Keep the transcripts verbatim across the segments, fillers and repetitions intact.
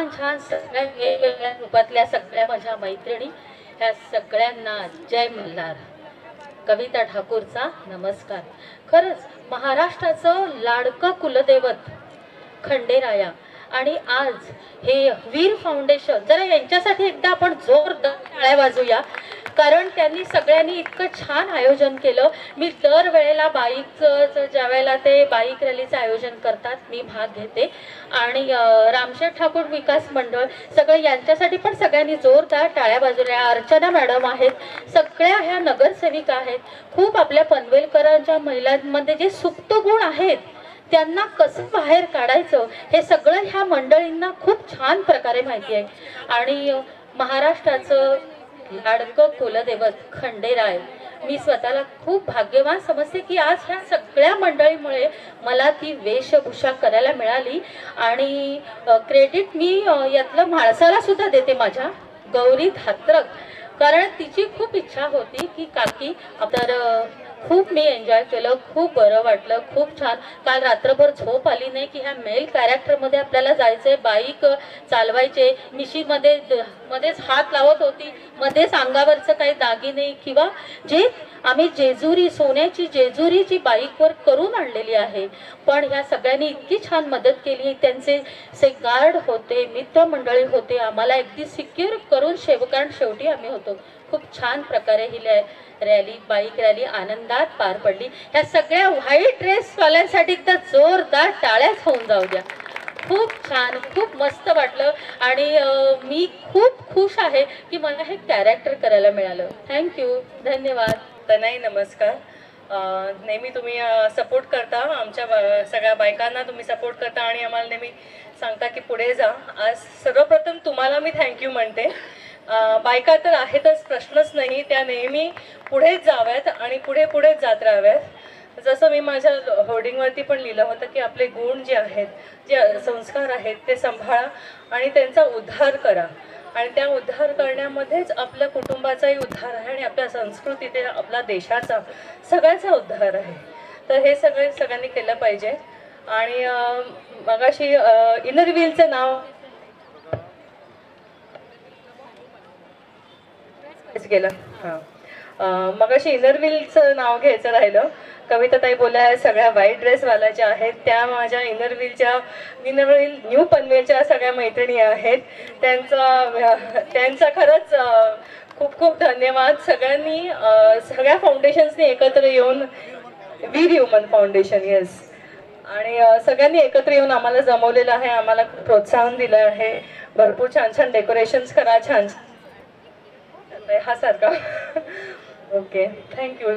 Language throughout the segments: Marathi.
छान छान सगळ्या वेगवेगळ्या रूपातल्या सगळ्या माझ्या मैत्रिणी, ह्या सगळ्यांना जय मल्हार. कविता ठाकूरचा नमस्कार. खरंच महाराष्ट्राचं लाडकं कुलदैवत खंडेराया आणि आज हे वीर फाउंडेशन, जरा यांच्यासाठी एकदा आपण जोरदार टाळ्या वाजूया, कारण त्यांनी सगळ्यांनी इतकं छान आयोजन केलं. मी दर वेळेला बाईकचं ज्या वेळेला ते बाईक रॅलीचं आयोजन करतात मी भाग घेते आणि रामशेठ ठाकूर विकास मंडळ सगळं यांच्यासाठी पण सगळ्यांनी जोरदार टाळ्या वाजवल्या. अर्चना मॅडम आहेत, सगळ्या ह्या नगरसेविका आहेत. खूप आपल्या पनवेलकरांच्या महिलांमध्ये जे सुप्त गुण आहेत त्यांना कसं बाहेर काढायचं हे सगळं ह्या मंडळींना खूप छान प्रकारे माहिती आहे. आणि महाराष्ट्राचं लाडकं कुलदैवत खंडेराय, मी स्वतःला खूप भाग्यवान समजते की आज ह्या सगळ्या मंडळीमुळे मला ती वेशभूषा करायला मिळाली. आणि क्रेडिट मी यातलं म्हाळसाला सुद्धा देते, माझ्या गौरी धात्रक, कारण तिची खूप इच्छा होती की काकी. तर खूप मी एन्जॉय केलं, खूप बरं वाटलं, खूप छान. काल रात्रभर झोप आली नाही की ह्या मेल कॅरेक्टरमध्ये आपल्याला जायचंय, बाईक चालवायचे, मिशीमध्ये मध्येच हात लावत होती, मध्येच अंगावरचं काही दागिने किंवा जे आम्ही जेजुरी, सोन्याची जेजुरीची बाईकवर करून आणलेली आहे. पण ह्या सगळ्यांनी इतकी छान मदत केली. त्यांचे से गार्ड होते, मित्रमंडळी होते, आम्हाला अगदी सिक्युअर करून शेव कारण शेवटी आम्ही होतो. खूप छान प्रकारे ही रॅली, बाईक रॅली आनंदात पार पडली. ह्या सगळ्या व्हाईट ड्रेसवाल्यांसाठी एकदा जोरदार टाळ्याच होऊन जाऊ द्या. खूप छान, खूप मस्त वाटलं आणि मी खूप खुश आहे की मला हे कॅरेक्टर करायला मिळालं. थँक्यू, धन्यवाद. तनाई नमस्कार. नेहमी तुम्ही सपोर्ट करता, आमच्या सगळ्या बायकांना तुम्ही सपोर्ट करता आणि आम्हाला नेहमी सांगता की पुढे जा. आज सर्वप्रथम तुम्हाला मी थँक्यू म्हणते. बायका तर आहेतच, प्रश्नच नाही, त्या नेहमी पुढेच जाव्यात आणि पुढे पुढेच जात राहाव्यात. जसं मी माझ्या होर्डिंगवरती पण लिहिलं होतं की आपले गुण जे आहेत, जे संस्कार आहेत ते सांभाळा आणि त्यांचा उद्धार करा. आणि त्या उद्धार करण्यामध्येच आपल्या कुटुंबाचाही उद्धार आहे आणि आपल्या संस्कृतीचा, आपला देशाचा, सगळ्याचा उद्धार आहे. तर हे सगळे सगळ्यांनी केलं पाहिजे. आणि मगाशी इनर व्हीलचं नाव गेलं. हां, मगाशी इनर व्हीलचं नाव घ्यायचं राहिलं. कविता ताई बोलल्या सगळ्या व्हाईट ड्रेसवाल्या ज्या आहेत त्या माझ्या इनर व्हीलच्या इनर व्हील न्यू पनवेलच्या सगळ्या मैत्रिणी आहेत. त्यांचा त्यांचा खरंच खूप खूप धन्यवाद. सगळ्यांनी, सगळ्या फाउंडेशन्सनी एकत्र येऊन, वीर ह्युमन फाउंडेशन, येस, आणि सगळ्यांनी एकत्र येऊन आम्हाला जमवलेलं आहे, आम्हाला प्रोत्साहन दिलं आहे. भरपूर छान छान डेकोरेशन्स करा, छान हा सारखा. Okay, thank you.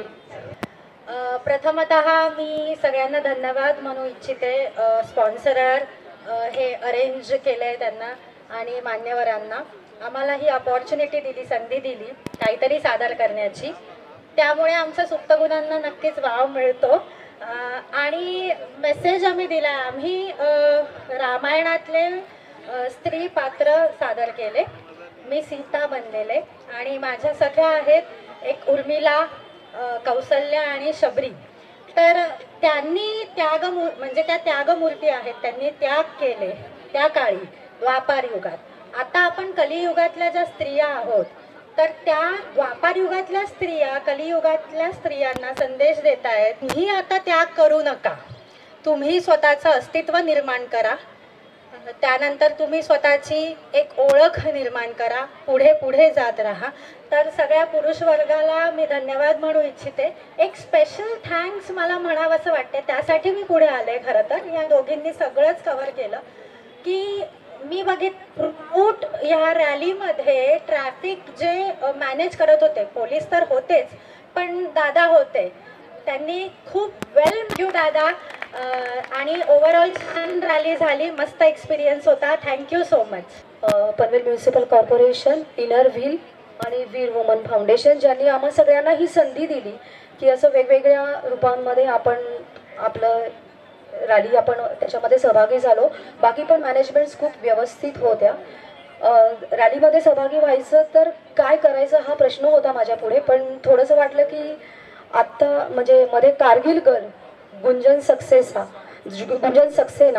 प्रथमतः मी सगळ्यांना धन्यवाद म्हणू इच्छिते. स्पॉन्सरर हे अरेंज केलं आहे त्यांना आणि मान्यवरांना आम्हाला ही अपॉर्च्युनिटी दिली, संधी दिली काहीतरी सादर करण्याची. त्यामुळे आमच्या सुप्त गुणांना नक्कीच वाव मिळतो. आणि मेसेज आम्ही दिला, आम्ही रामायणातले स्त्री पात्र सादर केले. मी सीता बनलेले आणि माझ्या सख्या आहेत, एक उर्मिला, कौसल्या आणि शबरी. तर त्यांनी त्याग म्हणजे त्या त्यागमूर्ती आहेत, त्यांनी त्याग केले त्या काळी द्वापार युगात. आता आपण कलियुगातल्या ज्या स्त्रिया आहोत, तर त्या द्वापार युगातल्या स्त्रिया कलियुगातल्या स्त्रियांना संदेश देत आहेत, तुम्ही आता त्याग करू नका, तुम्ही स्वतःचं अस्तित्व निर्माण करा, त्यानंतर तुम्ही स्वतःची एक ओळख निर्माण करा, पुढे पुढे जात राहा. तर सगळ्या पुरुष वर्गाला मी धन्यवाद म्हणू इच्छिते. एक स्पेशल थँक्स मला म्हणावंसं वाटते, त्यासाठी मी पुढे आले. खरं तर या दोघींनी सगळंच कव्हर केलं की मी बघित रूट ह्या रॅलीमध्ये ट्रॅफिक जे मॅनेज करत होते, पोलीस तर होतेच पण दादा होते, त्यांनी खूप वेल यू दादा. आणि ओव्हरऑल छान रॅली झाली, मस्त एक्सपिरियन्स होता. Thank you so much. Panvel municipal corporation, inner wheel आणि वीर वुमन फाउंडेशन ज्यांनी आम्हा सगळ्यांना ही संधी दिली की असं वेगवेगळ्या रूपांमध्ये आपण आपलं रॅली आपण त्याच्यामध्ये सहभागी झालो. बाकी पण मॅनेजमेंट्स खूप व्यवस्थित होत्या. रॅलीमध्ये सहभागी व्हायचं तर काय करायचं हा प्रश्न होता माझ्या पुढे, पण थोडंसं वाटलं की आत्ता म्हणजे मध्ये कारगिल गर्ल गुंजन सक्सेस हा गुंजन सक्सेना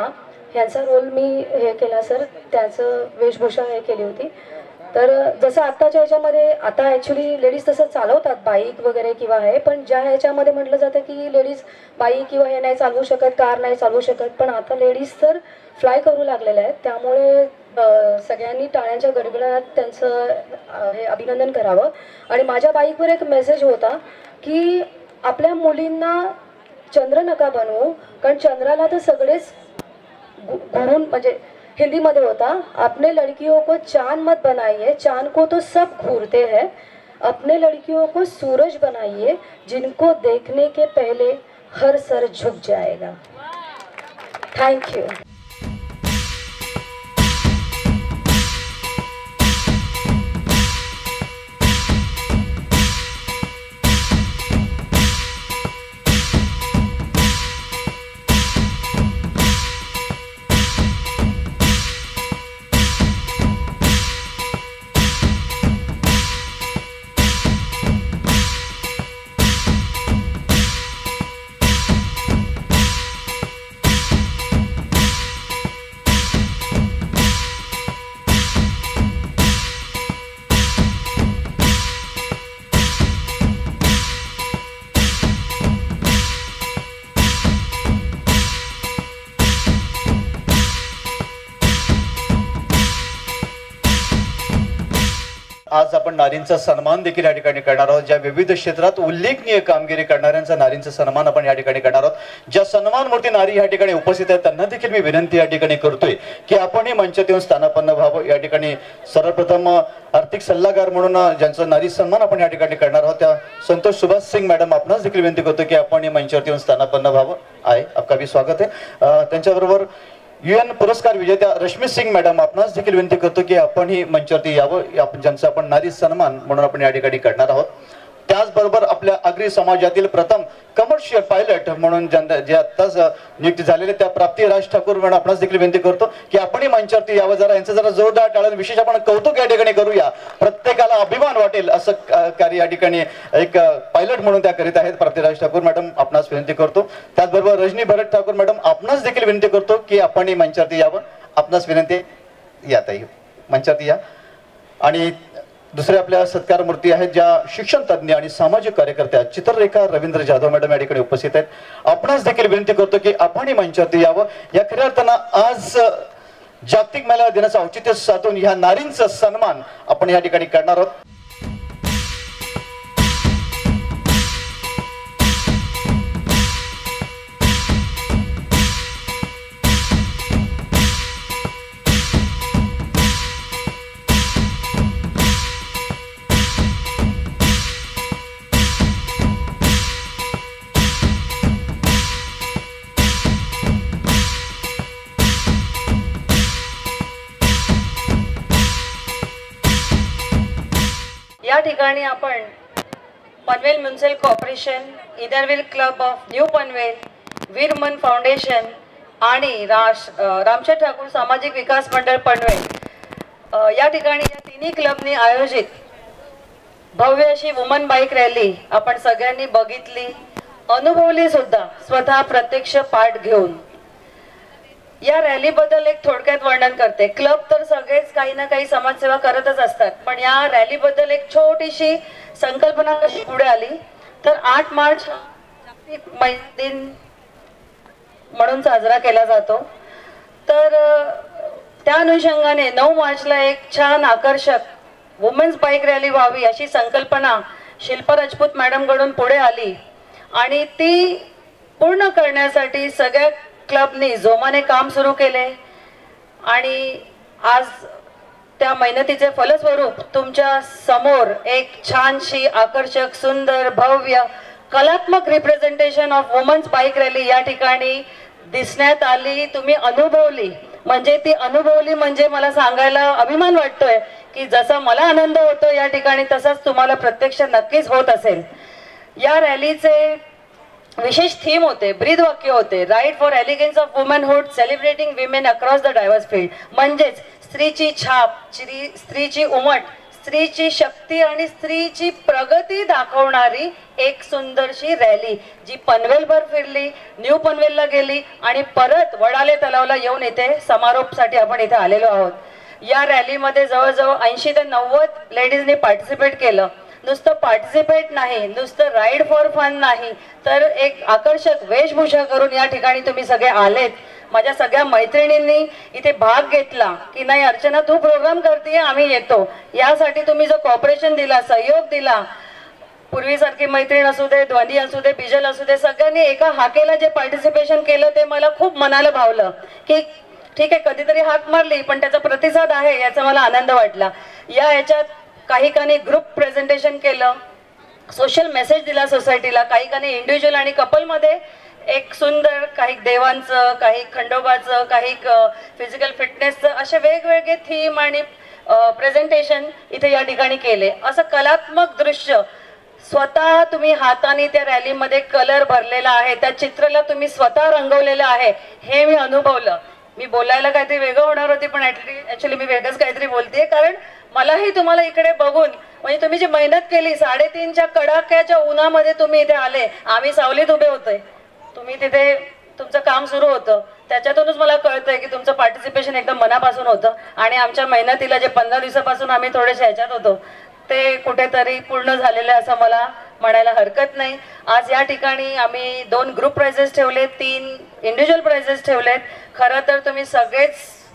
ह्यांचा रोल मी हे केला सर, त्याचं वेशभूषा हे केली होती. तर जसं आत्ताच्या ह्याच्यामध्ये आता ॲक्च्युली लेडीज तसं चालवतात बाईक वगैरे किंवा हे, पण ज्या ह्याच्यामध्ये म्हटलं जातं की लेडीज बाईक किंवा हे नाही चालवू शकत, कार नाही चालवू शकत, पण आता लेडीज तर फ्लाय करू लागलेल्या आहेत. त्यामुळे सगळ्यांनी टाळ्यांच्या गडगडात त्यांचं हे अभिनंदन करावं. आणि माझ्या बाईकवर एक मेसेज होता की आपल्या मुलींना चंद्र नका बनवू, कारण चंद्राला तर सगळेच घुरून, म्हणजे हिंदीमध्ये होता, अपने लड़कियों को चांद मत बनाइए, चांद को तो सब घूरते हैं, अपने लड़कियों को सूरज बनाइए, जिनको देखने के पहले हर सर झुक जाएगा. Thank you. आज आपण नारींचा सन्मान देखील या ठिकाणी करणार आहोत. ज्या विविध क्षेत्रात उल्लेखनीय कामगिरी करणाऱ्यांचा नारींचा सन्मान आपण या ठिकाणी करणार आहोत. ज्या सन्मान मूर्ती नारी या ठिकाणी उपस्थित आहेत त्यांना देखील मी विनंती या ठिकाणी करतोय की आपणही मंचात येऊन स्थानापन्न व्हावं. या ठिकाणी सर्वप्रथम आर्थिक सल्लागार म्हणून ज्यांचा नारी सन्मान आपण या ठिकाणी करणार आहोत त्या संतोष सुभाष सिंग मॅडम आपणास देखील विनंती करतो की आपणही मंचावरती येऊन स्थानापन्न व्हावं. आहे आपका भी स्वागत आहे. त्यांच्याबरोबर युएन पुरस्कार विजेत्या रश्मी सिंग मॅडम आपणास देखील विनंती करतो की आपण ही मंचावरती यावं, ज्यांचा आपण नारी सन्मान म्हणून आपण या ठिकाणी करणार आहोत. त्याचबरोबर आपल्या आगरी समाजातील प्रथम कमर्शियल पायलट म्हणून जे आत्ताच नियुक्ती झालेले त्या प्राप्ती राज ठाकूर मॅडम आपणास देखील विनंती करतो की आपणही मंचावरती यावं. जरा यांचं जरा जोरदार टाळ्याने विशेष आपण कौतुक या ठिकाणी करूया. प्रत्येकाला अभिमान वाटेल असं कार्य या ठिकाणी एक पायलट म्हणून त्या करीत आहेत. प्राप्ती राज ठाकूर मॅडम आपणास विनंती करतो. त्याचबरोबर रजनी भरत ठाकूर मॅडम आपणास देखील विनंती करतो की आपणही मंचावरती यावं. आपणास विनंती या ताई मंचावरती या. आणि दुसरे आपल्या सत्कार मूर्ती आहेत ज्या शिक्षण तज्ञ आणि सामाजिक कार्यकर्त्या चित्ररेखा रवींद्र जाधव मॅडम या ठिकाणी उपस्थित आहेत. आपणास देखील विनंती करतो की आपणही मंचावरती यावं. या खऱ्या अर्थानं आज जागतिक महिला दिनाचं औचित्य साधून ह्या नारींचा सन्मान आपण या ठिकाणी करणार आहोत. या ठिकाणी आपण Panvel municipal corporation, inner wheel club of new Panvel, Veer woman foundation आणि राश रामचंद्र ठाकूर सामाजिक विकास मंडळ पनवेल या ठिकाणी या तिन्ही क्लबनी आयोजित भव्य अशी वुमन बाईक रॅली आपण सगळ्यांनी बघितली, अनुभवली सुद्धा स्वतः प्रत्यक्ष पाठ घेऊन. या रॅलीबद्दल एक थोडक्यात वर्णन करते. क्लब तर सगळेच काही ना काही समाजसेवा करतच असतात, पण या रॅलीबद्दल एक छोटीशी संकल्पना कशी पुढे आली तर आठ मार्च जागतिक महिला दिन म्हणून साजरा केला जातो. तर त्या अनुषंगाने नऊ मार्चला एक छान आकर्षक वुमेन्स बाईक रॅली व्हावी अशी संकल्पना शिल्पा राजपूत मॅडमकडून पुढे आली आणि ती पूर्ण करण्यासाठी सगळ्या क्लबनी जोमाने काम सुरू केले आणि आज त्या मेहनतीचे फलस्वरूप तुमच्या समोर एक छानशी आकर्षक सुंदर भव्य कलात्मक representation of women's bike rally या ठिकाणी दिसण्यात आली. तुम्ही अनुभवली, म्हणजे ती अनुभवली म्हणजे मला सांगायला अभिमान वाटतोय की जसा मला आनंद होतो या ठिकाणी तसाच तुम्हाला प्रत्यक्ष नक्कीच होत असेल. या रॅलीचे विशेष थीम होते, ब्रीद वाक्य होते, right for elegance of womanhood celebrating women across the diverse field. म्हणजेच स्त्रीची छाप, स्त्रीची उमट, स्त्रीची शक्ती आणि स्त्रीची प्रगती दाखवणारी एक सुंदरशी रॅली जी पनवेलभर फिरली, न्यू पनवेलला गेली आणि परत वडाले तलावला येऊन इथे समारोपसाठी आपण इथे आलेलो आहोत. या रॅलीमध्ये जवळजवळ ऐंशी ते नव्वद लेडीजने पार्टिसिपेट केलं. नुसतं पार्टिसिपेट नाही, नुसतं राईड फॉर फन नाही, तर एक आकर्षक वेशभूषा करून या ठिकाणी तुम्ही सगळे आलेत. माझ्या सगळ्या मैत्रिणींनी इथे भाग घेतला की नाही अर्चना तू प्रोग्राम करते आम्ही येतो, यासाठी तुम्ही जो कॉपरेशन दिला, सहयोग दिला, पूर्वीसारखी मैत्रीण असू दे, ध्वनी असू दे, बिजल असू दे, सगळ्यांनी एका हाकेला जे पार्टिसिपेशन केलं ते मला खूप मनाला भावलं की ठीक आहे कधीतरी हाक मारली पण त्याचा प्रतिसाद आहे याचा मला आनंद वाटला. या ह्याच्यात काही कानी ग्रुप प्रेझेंटेशन केलं, सोशल मेसेज दिला सोसायटीला, काही कानी इंडिव्हिज्युअल आणि कपलमध्ये एक सुंदर काही देवांचं, काही खंडोबाचं, काही फिजिकल फिटनेसचं असे वेगवेगळे थीम आणि प्रेझेंटेशन इथे या ठिकाणी केले. असं कलात्मक दृश्य स्वतः तुम्ही हाताने त्या रॅलीमध्ये कलर भरलेला आहे, त्या चित्राला तुम्ही स्वतः रंगवलेलं आहे हे मी अनुभवलं. मी बोलायला काहीतरी वेगळं होणार होती पण ऍक्च्युली मी वेगळंच काहीतरी बोलतेय, कारण मलाही तुम्हाला इकडे बघून म्हणजे तुम्ही जी मेहनत केली, साडेतीनच्या कडाक्याच्या उन्हामध्ये तुम्ही इथे आले, आम्ही सावलीत उभे होते, तुम्ही तिथे तुमचं काम सुरू होतं, त्याच्यातूनच मला कळतंय की तुमचं पार्टिसिपेशन एकदम मनापासून होतं आणि आमच्या मेहनतीला जे पंधरा दिवसापासून आम्ही थोडेसे ह्याच्यात होतो ते कुठेतरी पूर्ण झालेलं आहे असं मला म्हणायला हरकत नाही. आज या ठिकाणी आम्ही दोन ग्रुप प्राइजेस ठेवले, तीन इंडिव्हिज्युअल प्राइजेस ठेवलेत. खरं तर तुम्ही सगळेच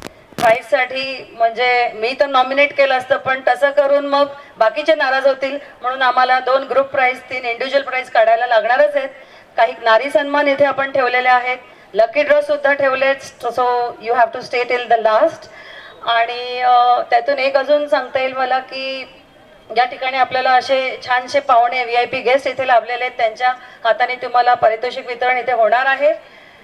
प्राईजसाठी म्हणजे मी तर नॉमिनेट केलं असतं पण तसं करून मग बाकीचे नाराज होतील म्हणून आम्हाला दोन ग्रुप प्राइज, तीन इंडिव्हिज्युअल प्राइज काढायला लागणारच आहेत. काही नारी सन्मान इथे आपण ठेवलेले आहेत, लकी ड्रॉ सुद्धा ठेवलेत, so you have to stay till the last. आणि त्यातून एक अजून सांगता येईल मला की या ठिकाणी आपल्याला असे छानसे पाहुणे व्ही आय पी गेस्ट इथे लाभलेले आहेत, त्यांच्या हाताने तुम्हाला पारितोषिक वितरण इथे होणार आहे.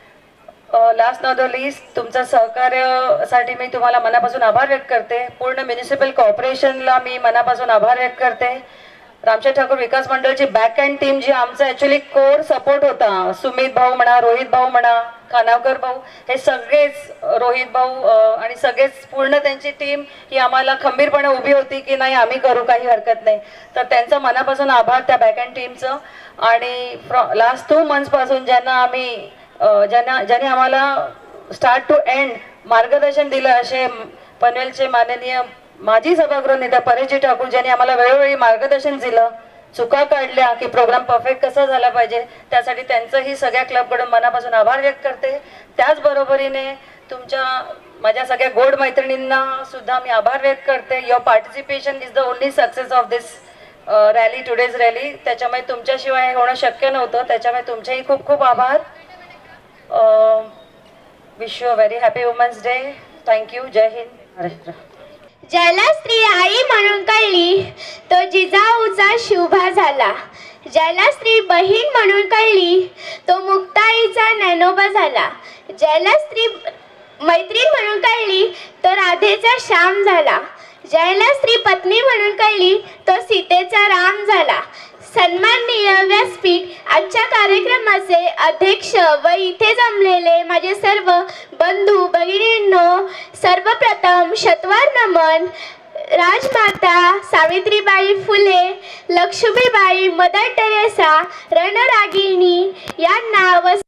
लास्ट नॉट द लिस्ट तुमचं सहकार्यासाठी मी तुम्हाला मनापासून आभार व्यक्त करते. पूर्ण म्युनिसिपल कॉर्पोरेशनला मी मनापासून आभार व्यक्त करते. रामशेठ ठाकूर विकास मंडळची बॅक अँड टीम जी आमचा ॲक्च्युली कोर सपोर्ट होता, सुमित भाऊ म्हणा, रोहित भाऊ म्हणा, खानावकर भाऊ, हे सगळेच रोहित भाऊ आणि सगळेच पूर्ण त्यांची टीम ही आम्हाला खंबीरपणे उभी होती की नाही आम्ही करू, काही हरकत नाही. तर त्यांचा मनापासून आभार त्या बॅक अँड टीमचं. आणि फ्रॉ लास्ट टू मंथ्सपासून ज्यांना आम्ही ज्यांना ज्यांनी आम्हाला स्टार्ट टू एंड मार्गदर्शन दिलं असे पनवेलचे माननीय माजी सभागृह नेता परेशजी ठाकूर ज्यांनी आम्हाला वेळोवेळी मार्गदर्शन दिलं, चुका काढल्या की प्रोग्राम परफेक्ट कसा झाला पाहिजे, त्यासाठी त्यांचंही सगळ्या क्लबकडून मनापासून आभार व्यक्त करते. त्याचबरोबरीने तुमच्या माझ्या सगळ्या गोड मैत्रिणींना सुद्धा मी आभार व्यक्त करते. Your participation is the only success of this rally, today's rally. त्याच्यामुळे तुमच्याशिवाय हे होणं शक्य नव्हतं, त्याच्यामुळे तुमचेही खूप खूप आभार. Wish you a very happy women's day. Thank you. जय हिंद. महाराष्ट्र. ज्याला स्त्री आई म्हणून कळली तो जिजाऊचा शुभा झाला, ज्याला स्त्री बहीण म्हणून कळली तो मुक्ताईचा ज्ञानोबा झाला, ज्याला स्त्री मैत्रीण म्हणून कळली तो राधेचा श्याम झाला, ज्याला स्त्री पत्नी म्हणून कळली तो सीतेचा राम झाला. सन्माननीय व्यासपीठ आजच्या कार्यक्रमाचे अध्यक्ष व इथे जमलेले माझे सर्व बंधू भगिनींनो, सर्वप्रथम शतवार नमन. राजमाता सावित्रीबाई फुले, लक्ष्मीबाई, मदर टेरेसा, रणरागिणी यांना व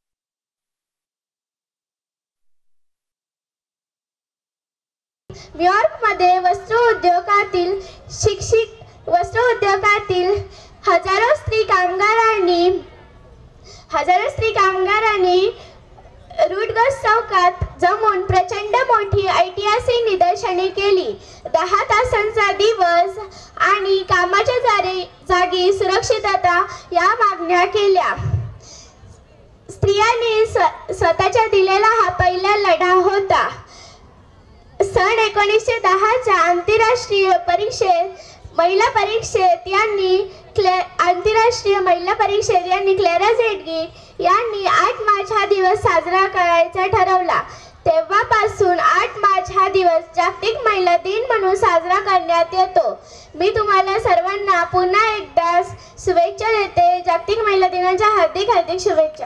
न्यूयॉर्कमध्ये वस्त्र उद्योगातील शिक्षित वस्त्र उद्योगातील हजारो स्त्री कामगारांनी हजारो स्त्री कामगारांनी रूटगस चौकात जमून प्रचंड मोठी ऐतिहासिक निदर्शने केली. दहा तासांचा दिवस आणि कामाच्या जारी जागी सुरक्षितता या मागण्या केल्या. स्त्रियांनी स्व स्वतःच्या दिलेला हा पहिला लढा होता. सन एकोणीसशे दहाच्या आंतरराष्ट्रीय परीक्षेत महिला परीक्षेत यांनी क्ले आंतरराष्ट्रीय महिला परीक्षेत यांनी क्लेरा झेडगी यांनी आठ मार्च हा दिवस साजरा करायचा ठरवला. तेव्हापासून आठ मार्च हा दिवस जागतिक महिला दिन म्हणून साजरा करण्यात येतो. मी तुम्हाला सर्वांना पुन्हा एकदा शुभेच्छा देते. जागतिक महिला दिनाच्या हार्दिक हार्दिक शुभेच्छा.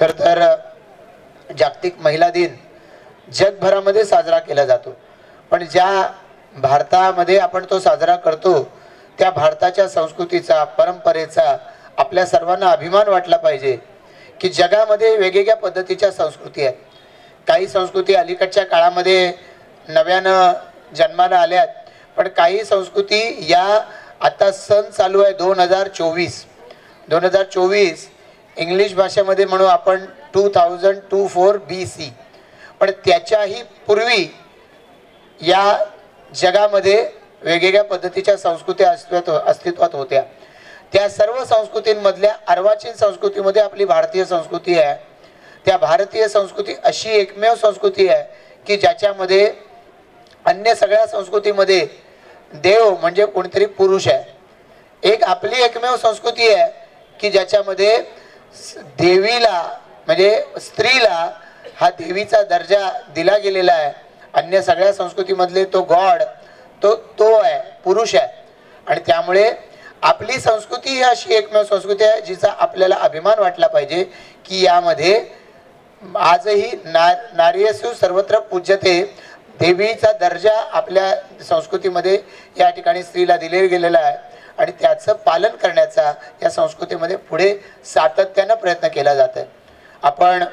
खरं तर जागतिक महिला दिन जगभरामध्ये साजरा केला जातो, पण ज्या भारतामध्ये आपण तो साजरा करतो त्या भारताच्या संस्कृतीचा, परंपरेचा आपल्या सर्वांना अभिमान वाटला पाहिजे की जगामध्ये वेगवेगळ्या पद्धतीच्या संस्कृती आहेत. काही संस्कृती अलीकडच्या काळामध्ये नव्यानं जन्माला आल्यात, पण काही संस्कृती या आता सण चालू आहे दोन हजार चोवीस दोन हजार चोवीस इंग्लिश भाषेमध्ये म्हणू आपण two thousand two four B C, पण त्याच्याही पूर्वी या जगामध्ये वेगवेगळ्या पद्धतीच्या संस्कृती अस्तित्वात अस्तित्वात होत्या. त्या सर्व संस्कृतींमधल्या अर्वाचीन संस्कृतीमध्ये आपली भारतीय संस्कृती आहे. त्या भारतीय संस्कृती अशी एकमेव संस्कृती आहे की ज्याच्यामध्ये अन्य सगळ्या संस्कृतीमध्ये देव म्हणजे कोणतरी पुरुष आहे. एक आपली एकमेव संस्कृती आहे की ज्याच्यामध्ये देवीला म्हणजे स्त्रीला हा देवीचा दर्जा दिला गेलेला आहे. अन्य सगळ्या संस्कृतीमधले तो गॉड तो तो आहे, पुरुष आहे. आणि त्यामुळे आपली संस्कृती ही अशी एकमेव संस्कृती आहे जिचा आपल्याला अभिमान वाटला पाहिजे की यामध्ये आजही ना नारीसु सर्वत्र पूज्यते, देवीचा दर्जा आपल्या संस्कृतीमध्ये या ठिकाणी स्त्रीला दिले गेलेला आहे आणि त्याचं पालन करण्याचा या संस्कृतीमध्ये पुढे सातत्यानं प्रयत्न केला जात आहे. आपण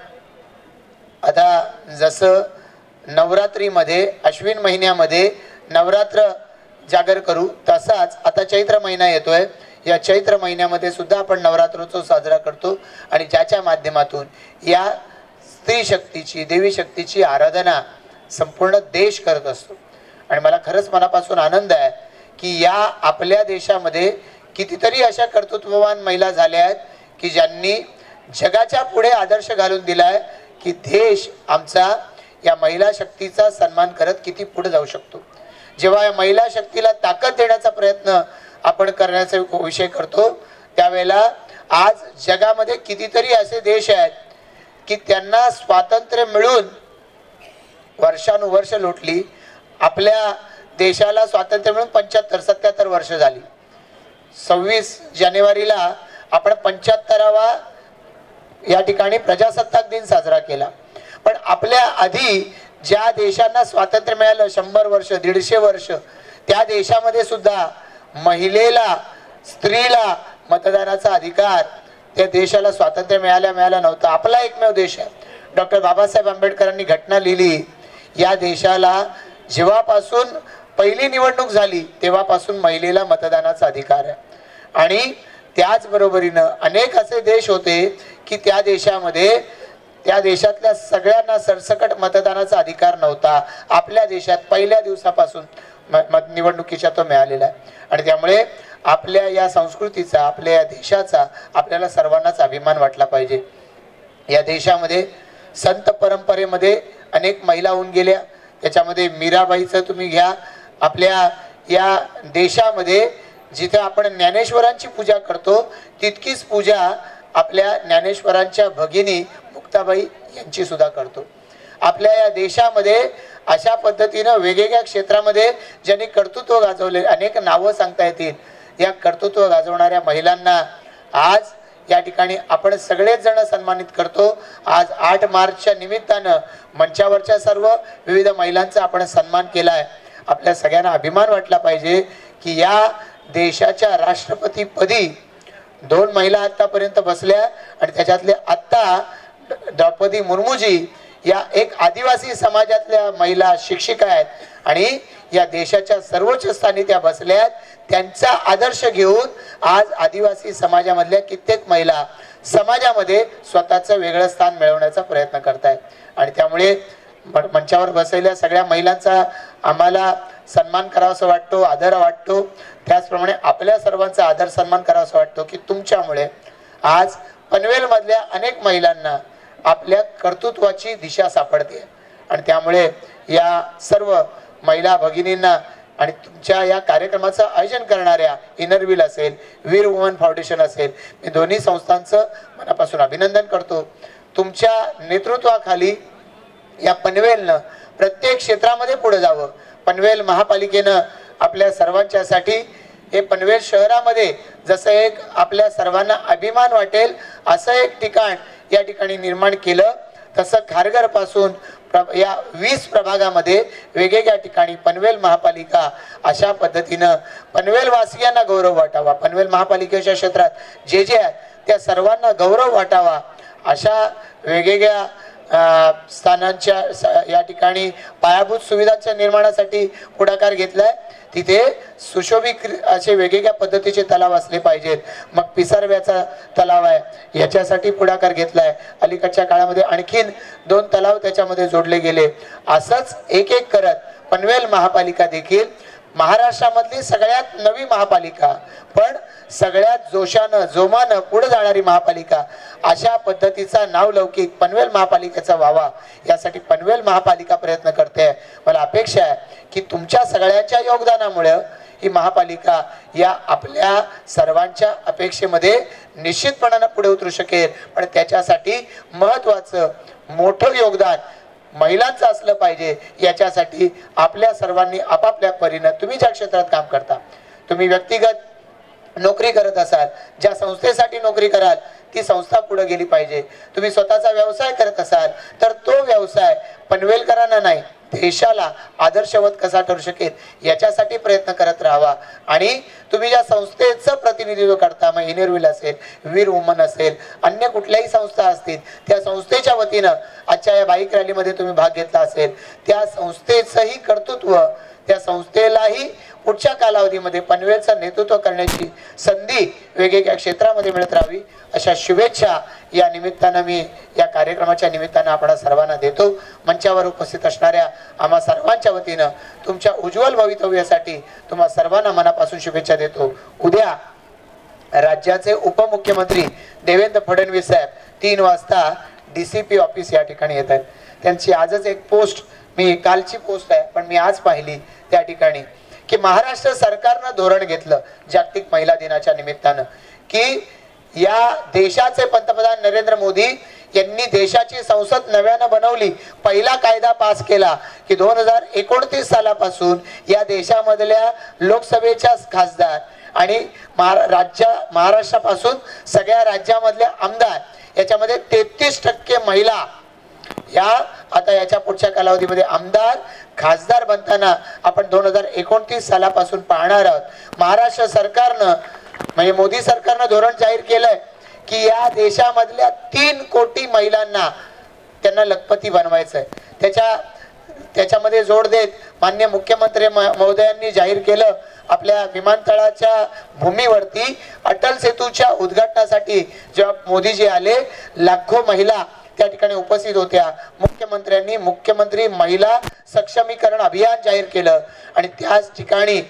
आता जसं नवरात्रीमध्ये अश्विन महिन्यामध्ये नवरात्र जागर करू, तसाच आता चैत्र महिना येतोय. या चैत्र महिन्यामध्ये सुद्धा आपण नवरात्रोत्सव साजरा करतो आणि ज्याच्या माध्यमातून या स्त्री शक्तीची, देवी शक्तीची आराधना संपूर्ण देश करत असतो. आणि मला खरंच मनापासून आनंद आहे की या आपल्या देशामध्ये कितीतरी अशा कर्तृत्ववान महिला झाल्या आहेत की ज्यांनी जगाच्या पुढे आदर्श घालून दिलाय की देश आमचा या महिला शक्तीचा सन्मान करत किती पुढे जाऊ शकतो. जेव्हा या महिला शक्तीला ताकद देण्याचा प्रयत्न आपण करण्याचा विषय करतो त्यावेळेला आज जगामध्ये कितीतरी असे देश आहेत की त्यांना स्वातंत्र्य मिळून वर्षानुवर्ष लोटली. आपल्या देशाला स्वातंत्र्य मिळून पंच्याहत्तर सत्याहत्तर वर्ष झाली. सव्वीस जानेवारीला आपण पंच्याहत्तरावा या ठिकाणी प्रजासत्ताक दिन साजरा केला. पण आपल्या आधी ज्या देशांना स्वातंत्र्य मिळालं शंभर वर्ष दीडशे वर्ष त्या देशामध्ये सुद्धा महिलेला, स्त्रीला मतदानाचा अधिकार त्या देशाला स्वातंत्र्य मिळाल्या मिळाला नव्हता. आपला एकमेव देश आहे. डॉक्टर बाबासाहेब आंबेडकरांनी घटना लिहिली, या देशाला जेव्हापासून पहिली निवडणूक झाली तेव्हापासून महिलेला मतदानाचा अधिकार आहे. आणि त्याचबरोबरीनं अनेक असे देश होते की त्या देशामध्ये त्या देशातल्या सगळ्यांना सरसकट मतदानाचा अधिकार नव्हता. आपल्या देशात पहिल्या दिवसापासून निवडणुकीच्या तो मिळालेला आहे. आणि त्यामुळे आपल्या या संस्कृतीचा, आपल्या या देशाचा आपल्याला सर्वांनाच अभिमान वाटला पाहिजे. या देशामध्ये संत परंपरेमध्ये अनेक महिला होऊन गेल्या. त्याच्यामध्ये मीराबाईचं तुम्ही घ्या. आपल्या या देशामध्ये जिथे आपण ज्ञानेश्वरांची पूजा करतो तितकीच पूजा आपल्या ज्ञानेश्वरांच्या भगिनी मुक्ताबाई यांची सुद्धा करतो. आपल्या या देशामध्ये अशा पद्धतीनं वेगवेगळ्या क्षेत्रामध्ये ज्यांनी कर्तृत्व गाजवले, अनेक नावं सांगता येतील. या कर्तृत्व गाजवणाऱ्या महिलांना आज या ठिकाणी आपण सगळेच जण सन्मानित करतो. आज आठ मार्चच्या निमित्तानं मंचावरच्या सर्व विविध महिलांचा आपण सन्मान केला आहे. आपल्या सगळ्यांना अभिमान वाटला पाहिजे की या देशाच्या राष्ट्रपतीपदी दोन महिला आतापर्यंत बसल्या आणि त्याच्यातले आत्ता द्रौपदी मुर्मूजी या एक आदिवासी समाजातल्या महिला शिक्षिका आहेत आणि या देशाच्या सर्वोच्च स्थानी त्या बसल्या आहेत. त्यांचा आदर्श घेऊन आज आदिवासी समाजामधल्या कित्येक महिला समाजामध्ये स्वतःचं वेगळं स्थान मिळवण्याचा प्रयत्न करतायत. आणि त्यामुळे मंचावर बसलेल्या सगळ्या महिलांचा आम्हाला सन्मान करावासा वाटतो, आदर वाटतो. त्याचप्रमाणे आपल्या सर्वांचा आदर सन्मान करावासा वाटतो की तुमच्यामुळे आज पनवेलमधल्या अनेक महिलांना आपल्या कर्तृत्वाची दिशा सापडते. आणि त्यामुळे या सर्व महिला भगिनींना आणि तुमच्या या कार्यक्रमाचं आयोजन करणाऱ्या इनरव्हील असेल, वीर वुमन फाउंडेशन असेल, मी दोन्ही संस्थांचं मनापासून अभिनंदन करतो. तुमच्या नेतृत्वाखाली या पनवेलनं प्रत्येक क्षेत्रामध्ये पुढे जावं. पनवेल महापालिकेनं आपल्या सर्वांच्यासाठी हे पनवेल शहरामध्ये जसं एक आपल्या सर्वांना अभिमान वाटेल असं एक ठिकाण या ठिकाणी निर्माण केलं, तसं खारघर पासून या वीस प्रभागामध्ये वेगवेगळ्या ठिकाणी पनवेल महापालिका अशा पद्धतीनं पनवेल वासियांना गौरव वाटावा, पनवेल महापालिकेच्या क्षेत्रात जे जे आहेत त्या सर्वांना गौरव वाटावा अशा वेगवेगळ्या स्थानांच्या या ठिकाणी पायाभूत सुविधांच्या निर्माणासाठी पुढाकार घेतलाय. तिथे सुशोभित असे वेगवेगळ्या पद्धतीचे तलाव असले पाहिजेत. मग पिसारव्याचा तलाव आहे याच्यासाठी पुढाकार घेतलाय. अलीकडच्या काळामध्ये आणखीन दोन तलाव त्याच्यामध्ये जोडले गेले. असंच एक एक करत पनवेल महापालिका देखील महाराष्ट्रामधली सगळ्यात नवी महापालिका, पण सगळ्यात जोशानं जोमानं पुढे जाणारी महापालिका अशा पद्धतीचा नावलौकिक पनवेल महापालिकेचा व्हावा यासाठी पनवेल महापालिका प्रयत्न करते. मला अपेक्षा आहे की तुमच्या सगळ्यांच्या योगदानामुळे ही महापालिका या आपल्या सर्वांच्या अपेक्षेमध्ये निश्चितपणाने पुढे उतरू शकेल. पण त्याच्यासाठी महत्त्वाचं मोठं योगदान महिलांचं असलं पाहिजे. याच्यासाठी आपल्या सर्वांनी आपापल्या परीने, तुम्ही ज्या क्षेत्रात काम करता, तुम्ही व्यक्तिगत नोकरी करत असाल, ज्या संस्थेसाठी नोकरी कराल ती संस्था पुढे गेली पाहिजे. तुम्ही स्वतःचा व्यवसाय करत असाल तर तो व्यवसाय पनवेलकरांना नाही देशाला आदर्शवत कसा ठरू शकेल याच्यासाठी प्रयत्न करत राहावा. आणि तुम्ही ज्या संस्थेचं प्रतिनिधित्व करता, मग इनरव्हील असेल, वीर वुमन असेल, अन्य कुठल्याही संस्था असतील, त्या संस्थेच्या वतीनं आजच्या या बाईक रॅलीमध्ये तुम्ही भाग घेतला असेल, त्या संस्थेचंही कर्तृत्व, त्या संस्थेलाही पुढच्या कालावधीमध्ये पनवेलचं नेतृत्व करण्याची संधी वेगवेगळ्या क्षेत्रामध्ये मिळत राहावी अशा शुभेच्छा या निमित्तानं मी या कार्यक्रमाच्या निमित्तानं आपण सर्वांना देतो. मंचावर उपस्थित असणाऱ्या आम्हा सर्वांच्या वतीनं तुमच्या उज्ज्वल भवितव्यासाठी तुम्हा सर्वांना मनापासून शुभेच्छा देतो. उद्या राज्याचे उपमुख्यमंत्री देवेंद्र फडणवीस साहेब तीन वाजता डी सी पी ऑफिस या ठिकाणी येत आहेत. त्यांची आजच एक पोस्ट, मी कालची पोस्ट आहे पण मी आज पाहिली त्या ठिकाणी की महाराष्ट्र सरकारनं धोरण घेतलं जागतिक महिला दिनाच्या निमित्तानं की या देशाचे पंतप्रधान नरेंद्र मोदी यांनी देशाची संसद नव्यानं बनवली, पहिला कायदा पास केला की दोन हजार एकोणतीस सालापासून या देशामधल्या लोकसभेच्या खासदार आणि राज्य महाराष्ट्रापासून सगळ्या राज्यामधल्या आमदार याच्यामध्ये तेहतीस टक्के महिला या आता याच्या पुढच्या कालावधीमध्ये आमदार खासदार बनताना आपण दोन हजार एकोणतीस सालापासून पाहणार आहोत. महाराष्ट्र सरकारनं म्हणजे मोदी सरकारनं धोरण जाहीर केलंय की या देशामधल्या तीन कोटी महिलांना त्यांना लखपती बनवायचंय. त्याच्या त्याच्यामध्ये जोड देत माननीय मुख्यमंत्री महोदयांनी जाहीर केलं आपल्या विमानतळाच्या भूमीवरती अटल सेतूच्या उद्घाटनासाठी जेव्हा मोदीजी आले लाखो महिला त्या ठिकाणी उपस्थित होत्या. मुख्यमंत्र्यांनी मुख्यमंत्री महिला सक्षमीकरण अभियान जाहीर केलं आणि त्याच ठिकाणी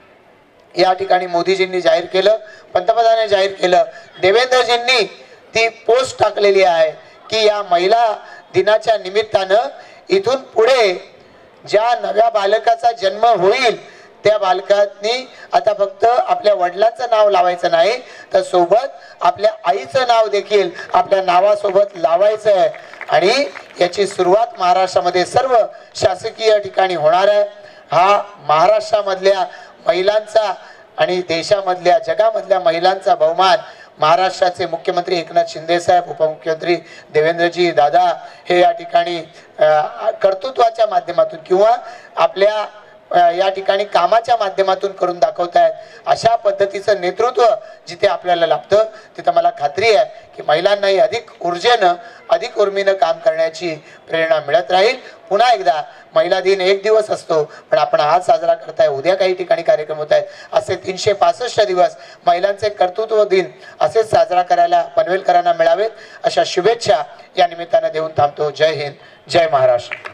या ठिकाणी मोदीजींनी जाहीर केलं, पंतप्रधानांनी जाहीर केलं, देवेंद्रजींनी ती पोस्ट टाकलेली आहे की या महिला दिनाच्या निमित्तानं इथून पुढे ज्या नव्या बालकाचा जन्म होईल त्या बालकांनी आता फक्त आपल्या वडिलांचं नाव लावायचं नाही तर सोबत आपल्या आईचं नाव देखील आपल्या नावासोबत लावायचं आहे. आणि याची सुरुवात महाराष्ट्रामध्ये सर्व शासकीय ठिकाणी होणार आहे. हा महाराष्ट्रामधल्या महिलांचा आणि देशामधल्या जगामधल्या महिलांचा बहुमान महाराष्ट्राचे मुख्यमंत्री एकनाथ शिंदे साहेब, उपमुख्यमंत्री देवेंद्रजी दादा हे या ठिकाणी कर्तृत्वाच्या माध्यमातून किंवा आपल्या या ठिकाणी कामाच्या माध्यमातून करून दाखवत आहेत. अशा पद्धतीचं नेतृत्व जिथे आपल्याला लाभतं तिथं मला खात्री आहे की महिलांनाही अधिक ऊर्जेनं अधिक उर्मीनं काम करण्याची प्रेरणा मिळत राहील. पुन्हा एकदा महिला दिन एक दिवस असतो पण आपण आज साजरा करताय, उद्या काही ठिकाणी कार्यक्रम होत आहेत, असे तीनशे पासष्ट दिवस महिलांचे कर्तृत्व दिन असेच साजरा करायला पनवेलकरांना मिळावेत अशा शुभेच्छा या निमित्तानं देऊन थांबतो. जय हिंद, जय महाराष्ट्र.